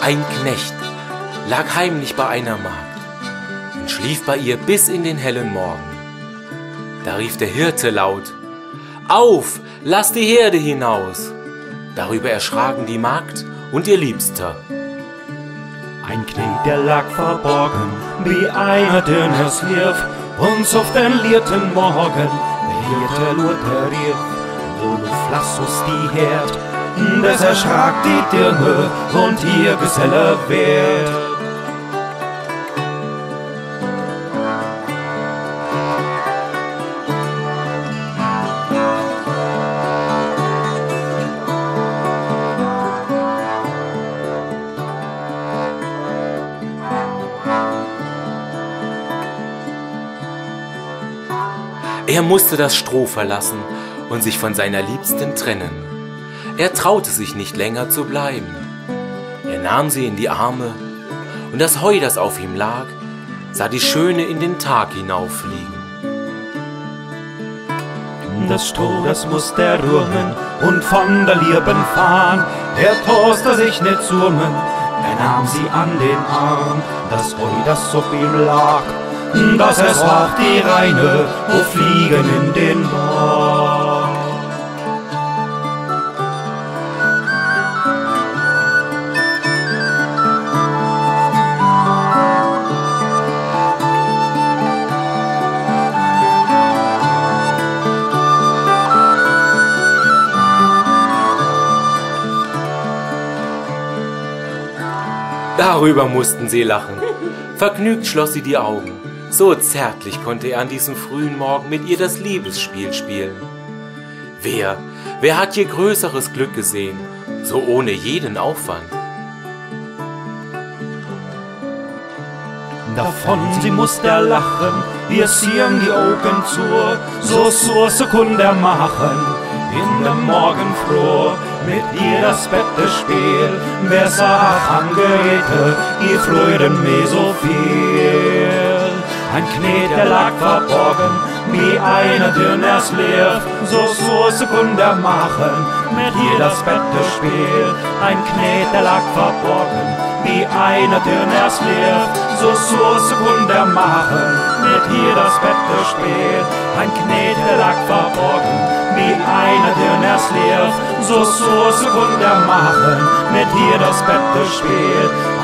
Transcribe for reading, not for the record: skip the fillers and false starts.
Ein Knecht lag heimlich bei einer Magd und schlief bei ihr bis in den hellen Morgen. Da rief der Hirte laut: Auf, lass die Herde hinaus! Darüber erschraken die Magd und ihr Liebster. Ein Knecht, der lag verborgen, wie einer, den er lief, und auf den lierten Morgen, der Hirte lud er rief, wo lass uns die Herd, des erschrak die Dirne und ihr Geselle wehrt. Er musste das Stroh verlassen und sich von seiner Liebsten trennen. Er traute sich nicht länger zu bleiben. Er nahm sie in die Arme, und das Heu, das auf ihm lag, sah die Schöne in den Tag hinauffliegen. Das Stroh, das muss der rühmen und von der Lieben fahren. Der toste sich nicht zurmen, er nahm sie an den Arm. Das Heu, das auf ihm lag, das es war die Reine, wo fliegen in den Bauch. Darüber mussten sie lachen. Vergnügt schloss sie die Augen. So zärtlich konnte er an diesem frühen Morgen mit ihr das Liebesspiel spielen. Wer hat je größeres Glück gesehen, so ohne jeden Aufwand? Davon sie musste er lachen, ihr ziehen die Augen zu, so zur Sekunde machen, in dem Morgen froh, mit ihr das Bette spiel, wer sah am Geräte, ihr Freuden mir so viel. Ein Knecht, der lag verborgen, wie einer, der erst lebt, so zur Sekunde machen, mit ihr das Bette spiel. Ein Knecht, der lag verborgen, wie einer, der erst lebt, so zur Sekunde machen, mit ihr das Bette spiel. Ein Knecht, der lag verborgen, wie einer, der erst lebt, so zur Sekunde machen, mit ihr das Bette spiel.